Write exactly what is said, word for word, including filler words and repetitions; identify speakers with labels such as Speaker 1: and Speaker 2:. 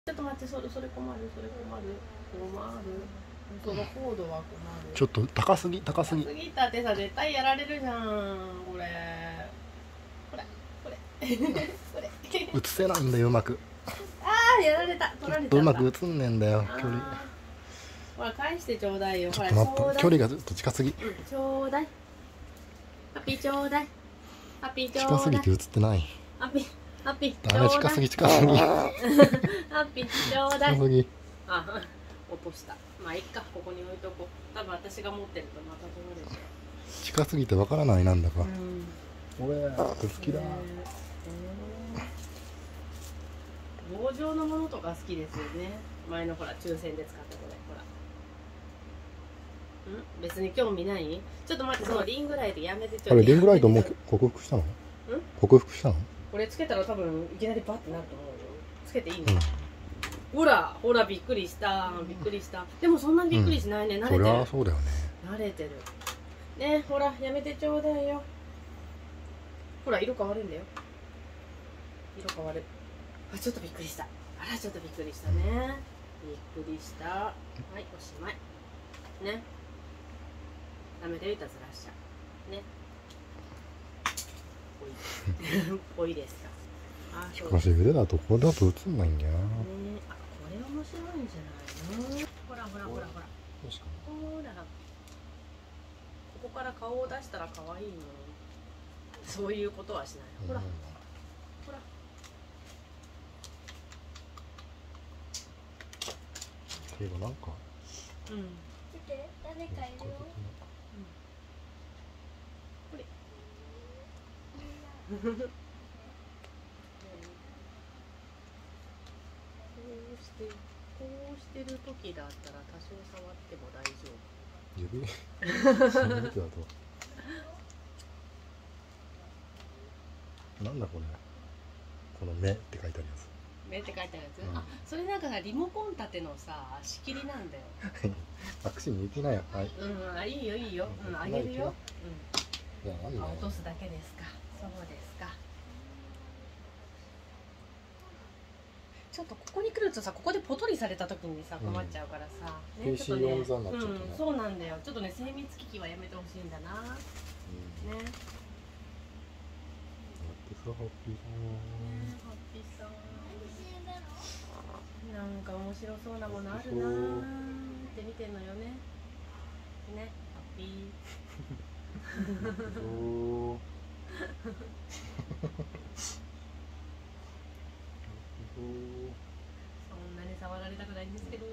Speaker 1: ちょっと待って、それそれ困る、それ困る、困る。そのコードは困る。
Speaker 2: ちょっと高すぎ、高すぎ。
Speaker 1: 高すぎたってさ、絶対やられるじゃん、これ。これ、これ、これ。
Speaker 2: 映せないんだよ、うまく。
Speaker 1: ああ、やられた、取られた。
Speaker 2: うまく映んねんだよ、距離。
Speaker 1: ほら、返してちょうだいよ。
Speaker 2: ちょっと待って、距離がずっと近すぎ。うん、
Speaker 1: ちょうだい。ハッピーちょうだい。ハッピーちょうだい。
Speaker 2: 近すぎて映ってない。
Speaker 1: ハッピー、ハッピー。
Speaker 2: ダメ、近すぎ、近すぎ。
Speaker 1: ハッピーちょうだい。
Speaker 2: 近すぎ。
Speaker 1: あ、落とした。まあいっか、ここに置いとこう。多分私が持ってるとまた取られて。
Speaker 2: 近すぎてわからない、なんだか。
Speaker 1: うん、
Speaker 2: 俺、好きだ。え
Speaker 1: ーえー、棒状のものとか好きですよね。前のほら、抽選で使ったこれ、ほら。ん、別に興味ない？ちょっと待って、そのリングライトやめてちょっと。
Speaker 2: あれ、リングライトもう克服したの？克服したの？
Speaker 1: これつけたら多分いきなりバッてなると思うよ。つけていいの？うん、ほら、ほら、びっくりした、びっくりした。でもそんなにびっくりしないね、慣れてる。
Speaker 2: そりゃそうだよね。
Speaker 1: 慣れてる。ね、ほら、やめてちょうだいよ。ほら、色変わるんだよ。色変わる。あ、ちょっとびっくりした。あら、ちょっとびっくりしたね。びっくりした。はい、おしまい。ね。ダメでいたずらしちゃう。ね。ぽい。ぽいですか。あ、
Speaker 2: しかし腕だとこれだと映んないんだよな。ね、
Speaker 1: あ、これ面白いんじゃないの？ほらほらほらほら。
Speaker 2: 確か
Speaker 1: に。ほら。ここから顔を出したら可愛いの。そういうことはしない。ほら。うん、ほら。
Speaker 2: けどなんか。
Speaker 1: うん。見て、誰かいるよ。うん。これ。こうしてこうしてる時だったら多少触っても大丈夫。
Speaker 2: 指？指だと。なんだこれ。この目って書いてあるやつ。
Speaker 1: 目って書いてあるやつ？うん、あ、それなんかさ、リモコン立てのさ、仕切りなんだよ。
Speaker 2: 握手に行きなよ。はい。
Speaker 1: うん、あ、いいよいいよ。うん、あげるよ。うん。
Speaker 2: じゃあなんだよ。
Speaker 1: 落とすだけですか。そうですか。ちょっとここに来るとさ、ここでポトリされた時にさ、困っちゃうからさ。
Speaker 2: うん、ね、ちょっとね、うん、
Speaker 1: そうなんだよ。ちょっとね、精密機器はやめてほしいんだな。うん、ね。
Speaker 2: ハッピーさん。
Speaker 1: ハッピーさん。なんか面白そうなものあるなーって見てんのよね。ね、ハッピー。そんなに触られたくないんですけど。